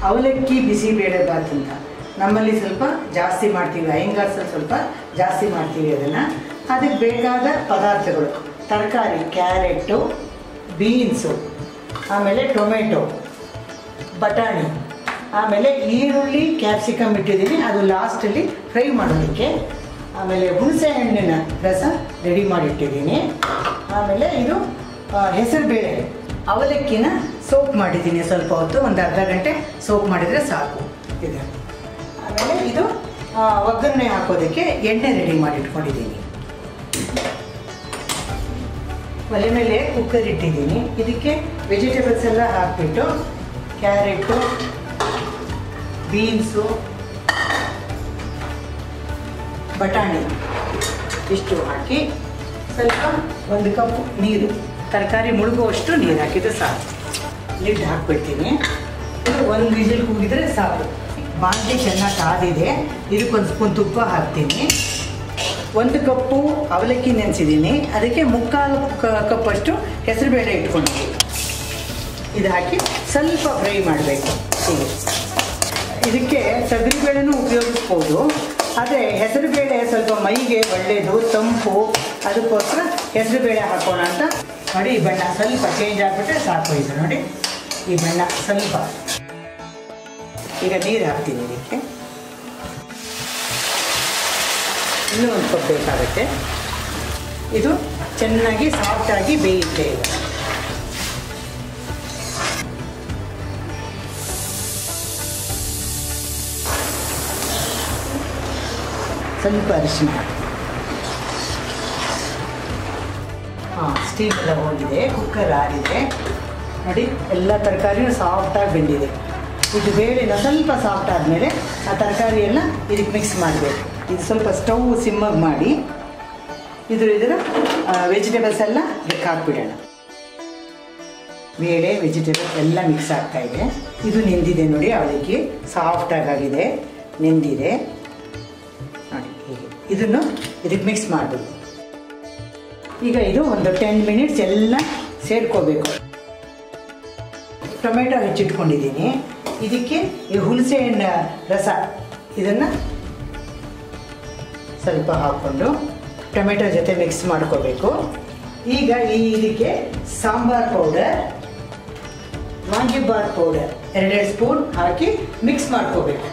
ಅವಲಕ್ಕಿ ಬಿಸಿಬೇಳೆಬಾತ್ ಅಂತ ನಮ್ಮಲ್ಲಿ ಸ್ವಲ್ಪ ಜಾಸ್ತಿ ಮಾಡ್ತೀವಿ, ಅಯ್ಯಂಗಾರ್ಸಲ್ಲಿ ಸ್ವಲ್ಪ ಜಾಸ್ತಿ ಮಾಡ್ತೀವಿ ಅದನ್ನು. ಅದಕ್ಕೆ ಬೇಕಾದ ಪದಾರ್ಥಗಳು: ತರಕಾರಿ, ಕ್ಯಾರೆಟು, ಬೀನ್ಸು, ಆಮೇಲೆ ಟೊಮೆಟೊ, ಬಟಾಣಿ, ಆಮೇಲೆ ಈರುಳ್ಳಿ, ಕ್ಯಾಪ್ಸಿಕಮ್ ಇಟ್ಟಿದ್ದೀನಿ, ಅದು ಲಾಸ್ಟಲ್ಲಿ ಫ್ರೈ ಮಾಡೋದಕ್ಕೆ. ಆಮೇಲೆ ಹುಣಸೆ ಹಣ್ಣಿನ ರಸ ರೆಡಿ ಮಾಡಿಟ್ಟಿದ್ದೀನಿ. ಆಮೇಲೆ ಇದು ಹೆಸರುಬೇಳೆ, ಅವಲಕ್ಕಿನ ಸೋಪ್ ಮಾಡಿದ್ದೀನಿ ಸ್ವಲ್ಪ ಹೊತ್ತು, ಒಂದು ಅರ್ಧ ಗಂಟೆ ಸೋಪ್ ಮಾಡಿದರೆ ಸಾಕು ಇದೆ. ಆಮೇಲೆ ಇದು ಒಗ್ಗರಣೆ ಹಾಕೋದಕ್ಕೆ ಎಣ್ಣೆ ರೆಡಿ ಮಾಡಿ ಇಟ್ಕೊಂಡಿದ್ದೀನಿ. ಒಲೆ ಮೇಲೆ ಕುಕ್ಕರ್ ಇಟ್ಟಿದ್ದೀನಿ. ಇದಕ್ಕೆ ವೆಜಿಟೇಬಲ್ಸ್ ಎಲ್ಲ ಹಾಕಿಬಿಟ್ಟು ಕ್ಯಾರೆಟು, ಬೀನ್ಸು, ಬಟಾಣಿ ಇಷ್ಟು ಹಾಕಿ ಸ್ವಲ್ಪ 1 ಕಪ್ ನೀರು, ತರಕಾರಿ ಮುಳುಗುವಷ್ಟು ನೀರು ಹಾಕಿದ್ರೆ ಸಾಕು. ಲಿಡ್ ಹಾಕ್ಬಿಡ್ತೀನಿ. ಇದು 1 ವಿಸಿಲ್ ಕೂಗಿದ್ರೆ ಸಾಕು. ಬಾಂಡೆ ಚೆನ್ನಾಗಿ ಕಾದಿದೆ. ಇದಕ್ಕೊಂದು ಸ್ಪೂನ್ ತುಪ್ಪ ಹಾಕ್ತೀನಿ. 1 ಕಪ್ಪು ಅವಲಕ್ಕಿ ನೆನೆಸಿದ್ದೀನಿ, ಅದಕ್ಕೆ 3/4 ಕಪ್ಪಷ್ಟು ಹೆಸರುಬೇಳೆ ಇಟ್ಕೊಂಡಿದ್ದೀನಿ. ಇದು ಹಾಕಿ ಸ್ವಲ್ಪ ಫ್ರೈ ಮಾಡಬೇಕು. ಹೀಗೆ ಇದಕ್ಕೆ ತೊಗರಿಬೇಳೆನೂ ಉಪಯೋಗಿಸ್ಬೋದು, ಆದರೆ ಹೆಸರುಬೇಳೆ ಸ್ವಲ್ಪ ಮೈಗೆ ಒಳ್ಳೆಯದು, ತಂಪು, ಅದಕ್ಕೋಸ್ಕರ ಹೆಸರುಬೇಳೆ ಹಾಕೋಣ ಅಂತ ನೋಡಿ. ಈ ಬಣ್ಣ ಸ್ವಲ್ಪ ಚೇಂಜ್ ಆಗಿಬಿಟ್ರೆ ಸಾಕು. ಇದು ನೋಡಿ, ಈ ಬಣ್ಣ ಸ್ವಲ್ಪ. ಈಗ ನೀರು ಹಾಕ್ತೀನಿ ಇದಕ್ಕೆ. ಇನ್ನೂ 1 ಕಪ್ ಬೇಕಾಗುತ್ತೆ. ಇದು ಚೆನ್ನಾಗಿ ಸಾಫ್ಟಾಗಿ ಬೇಯುತ್ತೆ. ಈಗ ಸ್ವಲ್ಪ ಅರಿಶಿನ. ಸ್ಟೀಮ್ ಎಲ್ಲ ಹೋಗಿದೆ, ಕುಕ್ಕರ್ ಆರಿದೆ ನೋಡಿ. ಎಲ್ಲ ತರಕಾರಿನೂ ಸಾಫ್ಟಾಗಿ ಬೆಂದಿದೆ. ಇದು ಬೇಳೆನ ಸ್ವಲ್ಪ ಸಾಫ್ಟ್ ಆದಮೇಲೆ ಆ ತರಕಾರಿ ಎಲ್ಲ ಇದಕ್ಕೆ ಮಿಕ್ಸ್ ಮಾಡಬೇಕು. ಇದು ಸ್ವಲ್ಪ ಸ್ಟವ್ ಸಿಮ್ಮಾಗಿ ಮಾಡಿ ಇದರ ವೆಜಿಟೇಬಲ್ಸ್ ಎಲ್ಲ ಇದಕ್ಕೆ ಹಾಕ್ಬಿಡೋಣ. ಬೇಳೆ ವೆಜಿಟೇಬಲ್ಸ್ ಎಲ್ಲ ಮಿಕ್ಸ್ ಆಗ್ತಾಯಿದೆ. ಇದು ನೆಂದಿದೆ ನೋಡಿ, ಅವಲಕ್ಕಿ ಸಾಫ್ಟಾಗಿದೆ, ನೆಂದಿದೆ ನೋಡಿ. ಹೀಗೆ ಇದನ್ನು ಇದಕ್ಕೆ ಮಿಕ್ಸ್ ಮಾಡಬೇಕು. ಈಗ ಇದು ಒಂದು 10 ಮಿನಿಟ್ಸ್ ಎಲ್ಲ ಸೇರ್ಕೋಬೇಕು. ಟೊಮೆಟೊ ಹೆಚ್ಚಿಟ್ಕೊಂಡಿದ್ದೀನಿ. ಇದಕ್ಕೆ ಈ ಹುಣಸೆ ಹಣ್ಣಿನ ರಸ ಇದನ್ನು ಸ್ವಲ್ಪ ಹಾಕ್ಕೊಂಡು ಟೊಮೆಟೊ ಜೊತೆ ಮಿಕ್ಸ್ ಮಾಡ್ಕೋಬೇಕು. ಈಗ ಇದಕ್ಕೆ sambar powder, vangibath powder 2 spoon ಹಾಕಿ ಮಿಕ್ಸ್ ಮಾಡ್ಕೋಬೇಕು.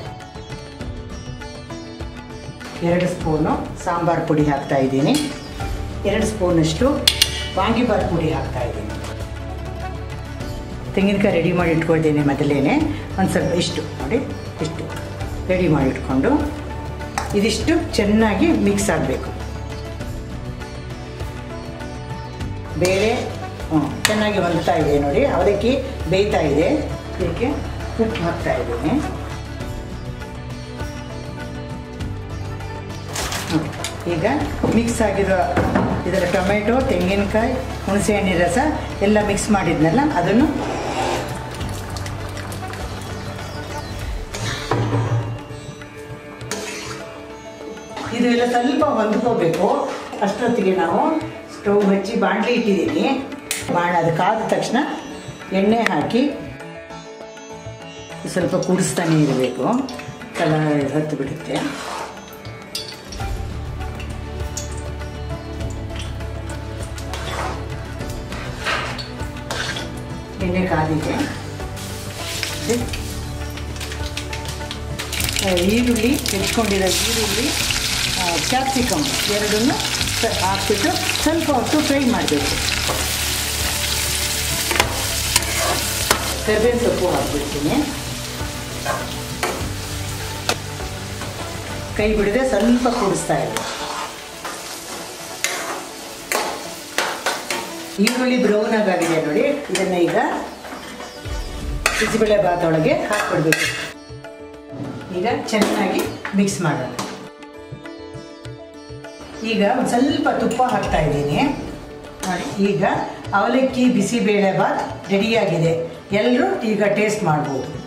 2 ಸ್ಪೂನು ಸಾಂಬಾರ್ ಪುಡಿ ಹಾಕ್ತಾ ಇದ್ದೀನಿ. 2 ಸ್ಪೂನಷ್ಟು ವಾಂಗಿಬಾತ್ ಪುಡಿ ಹಾಕ್ತಾ ಇದ್ದೀನಿ. ತೆಂಗಿನಕಾಯಿ ರೆಡಿ ಮಾಡಿ ಇಟ್ಕೊಳ್ತೀನಿ ಮೊದಲೇ. ಒಂದು ಸ್ವಲ್ಪ ಇಷ್ಟು ನೋಡಿ, ಇಷ್ಟು ರೆಡಿ ಮಾಡಿ ಇಟ್ಕೊಂಡು ಇದಿಷ್ಟು ಚೆನ್ನಾಗಿ ಮಿಕ್ಸ್ ಆಗಬೇಕು. ಬೇಳೆ ಚೆನ್ನಾಗಿ ಹೊಂದ್ತಾ ಇದೆ ನೋಡಿ, ಅವಲಕ್ಕಿ ಬೇಯ್ತಾ ಇದೆ. ಇದಕ್ಕೆ ಉಪ್ಪು ಹಾಕ್ತಾ ಇದ್ದೀನಿ. ಈಗ ಮಿಕ್ಸ್ ಆಗಿರೋ ಇದರ ಟೊಮೆಟೊ, ತೆಂಗಿನಕಾಯಿ, ಹುಣಸೆ ಹಣ್ಣಿನ ರಸ ಎಲ್ಲ ಮಿಕ್ಸ್ ಮಾಡಿದ್ನಲ್ಲ, ಅದನ್ನು ಇದು ಎಲ್ಲ ಸ್ವಲ್ಪ ಹೊಂದ್ಕೋಬೇಕು. ಅಷ್ಟೊತ್ತಿಗೆ ನಾವು ಸ್ಟವ್ ಹಚ್ಚಿ ಬಾಣಲಿ ಇಟ್ಟಿದ್ದೀನಿ. ಅದು ಕಾದ ತಕ್ಷಣ ಎಣ್ಣೆ ಹಾಕಿ ಸ್ವಲ್ಪ ಕುಡಿಸ್ತಾನೆ ಇರಬೇಕು, ಕಲರ್ ಹತ್ತು ಬಿಡುತ್ತೆ. ಎಣ್ಣೆ ಕಾದಿದೆ. ಈರುಳ್ಳಿ ಹೆಚ್ಕೊಂಡಿರೋ ಈರುಳ್ಳಿ, ಕ್ಯಾಪ್ಸಿಕಮ್ ಎರಡನ್ನೂ ಹಾಕ್ಬಿಟ್ಟು ಸ್ವಲ್ಪ ಹೊತ್ತು ಫ್ರೈ ಮಾಡಬೇಕು. ಕರಿಬೇವಿನ ಸೊಪ್ಪು ಹಾಕ್ಬಿಡ್ತೀನಿ. ಕೈ ಬಿಡದೆ ಸ್ವಲ್ಪ ಕೂಡಿಸ್ತಾ ಇದೆ. ಈರುಳ್ಳಿ ಬ್ರೌನ್ ಆಗಿದೆ ನೋಡಿ. ಇದನ್ನ ಈಗ ಬಿಸಿಬೇಳೆ ಬಾತ್ ಒಳಗೆ ಹಾಕ್ಬಿಡ್ಬೇಕು. ಈಗ ಚೆನ್ನಾಗಿ ಮಿಕ್ಸ್ ಮಾಡೋಣ. ಈಗ ಒಂದು ಸ್ವಲ್ಪ ತುಪ್ಪ ಹಾಕ್ತಾ ಇದ್ದೀನಿ ನೋಡಿ. ಈಗ ಅವಲಕ್ಕಿ ಬಿಸಿಬೇಳೆ ಬಾತ್ ರೆಡಿಯಾಗಿದೆ. ಎಲ್ಲರೂ ಈಗ ಟೇಸ್ಟ್ ಮಾಡ್ಬೋದು.